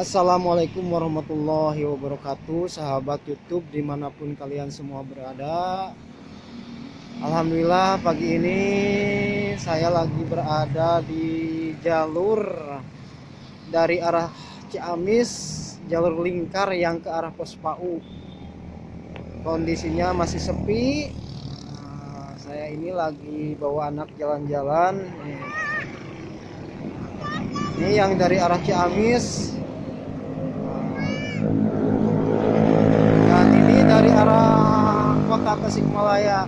Assalamualaikum warahmatullahi wabarakatuh, sahabat YouTube dimanapun kalian semua berada. Alhamdulillah pagi ini saya lagi berada di jalur dari arah Ciamis, jalur lingkar yang ke arah Pos PAU. Kondisinya masih sepi. Saya ini lagi bawa anak jalan-jalan. Ini yang dari arah Ciamis. Dan ini dari arah kota Tasikmalaya.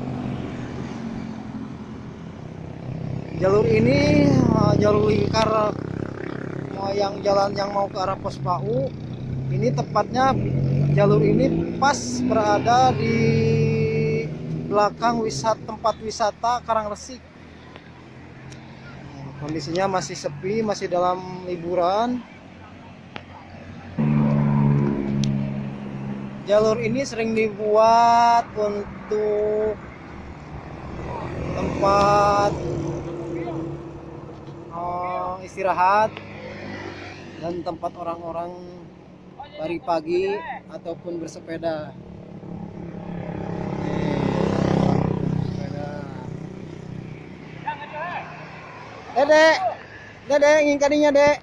Jalur ini jalur lingkar yang jalan yang mau ke arah Pos PAU. Ini tepatnya jalur ini pas berada di belakang tempat wisata Karangresik. Kondisinya masih sepi, masih dalam liburan. Jalur ini sering dibuat untuk tempat istirahat dan tempat orang-orang pagi ataupun bersepeda. Dek, ingin kadinya dek.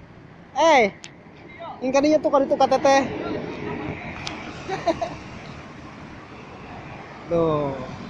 Ingin kadinya tuh kali itu KTT. Tuh.